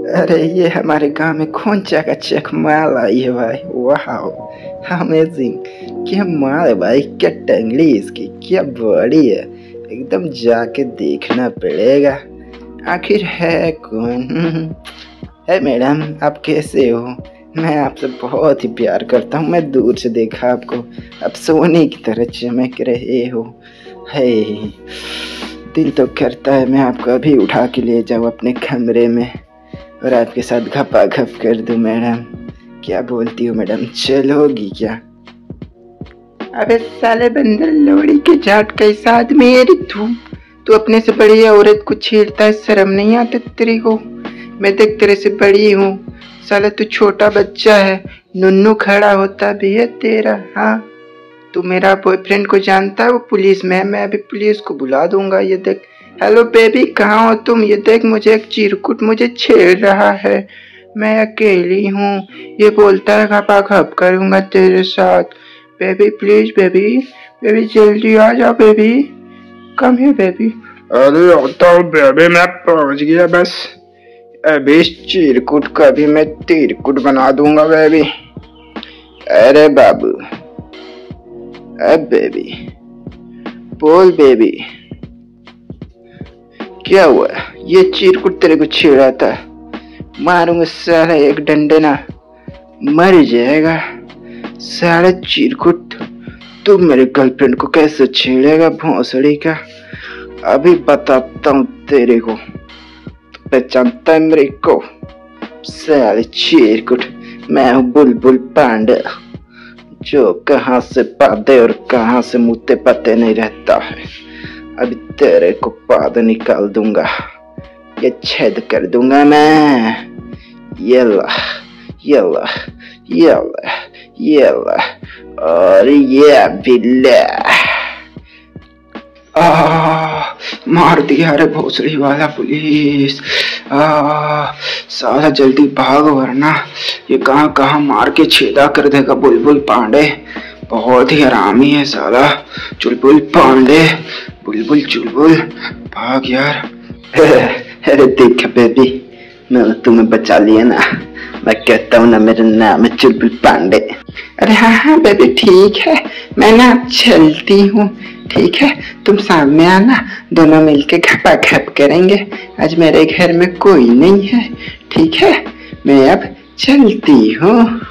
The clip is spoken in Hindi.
अरे ये हमारे गांव में कौन चकाचक माल आई है भाई। वाह, अमेजिंग। क्या माल है भाई, क्या टंगड़ी इसकी, क्या बॉडी है। एकदम जाके देखना पड़ेगा आखिर है कौन। है मैडम, आप कैसे हो? मैं आपसे बहुत ही प्यार करता हूँ। मैं दूर से देखा आपको, आप सोने की तरह चमक रहे हो। है दिल तो करता है मैं आपको अभी उठा के ले जाऊँ अपने कमरे में और आपके साथ घपाघप कर दूं। मैडम क्या बोलती हो मैडम, चलोगी क्या? अबे साले बंदर, लोड़ी के जाट कैसा आदमी है रे तू अपने से बड़ी औरत को छेड़ता है, शर्म नहीं आता तेरे को? मैं देख तेरे से बड़ी हूँ साला, तू छोटा बच्चा है। नुन्नू खड़ा होता भी है तेरा। हाँ, तू मेरा बॉयफ्रेंड को जानता है? वो पुलिस में है, मैं अभी पुलिस को बुला दूंगा। ये देख, हेलो बेबी कहाँ हो तुम? ये देख, मुझे एक चिरकुट मुझे छेड़ रहा है, मैं अकेली हूँ। ये बोलता है घपाघप करूंगा तेरे साथ। बेबी प्लीज, बेबी जल्दी आ जाओ बेबी, कम है बेबी। अरे आता हूँ बेबी, मैं पहुंच गया बस। अभी इस चिरकुट का भी मैं तिरकुट बना दूंगा बेबी। अरे बाबू, अब बेबी बोल बेबी, क्या हुआ? ये चिरकुट तेरे को छेड़ा था, मारूंगा साला एक डंडे ना, मर जाएगा साला चिरकुट। तू मेरे गर्लफ्रेंड को कैसे छेड़ेगा भोसड़ी का? अभी बताता हूँ तेरे को। तू पहचानता है मेरे को? साले चिरकुट, मैं हूँ बुलबुल पांडे, जो कहाँ से पादे और कहाँ से मुत्ते पते नहीं रहता है। अभी तेरे को पाद निकाल दूंगा, ये छेद कर दूंगा मैं। येला येला येला येला, और ये बिल्ला मार दिया रे भोसड़ी वाला पुलिस। साला जल्दी भाग वरना ये कहाँ कहाँ मार के छेदा कर देगा बुलबुल पांडे। बहुत ही हरामी है साला चुलबुल पांडे। बुलबुल चुलबुल भाग यार। अरे देख बेबी, मैंने तुम्हें बचा लिया ना। मैं कहता हूँ ना, मेरा नाम है चुलबुल पांडे। अरे हाँ बेबी ठीक है, मैं ना चलती हूँ। ठीक है, तुम सामने आना, दोनों मिलके घपाघप करेंगे। आज मेरे घर में कोई नहीं है। ठीक है, मैं अब चलती हूँ।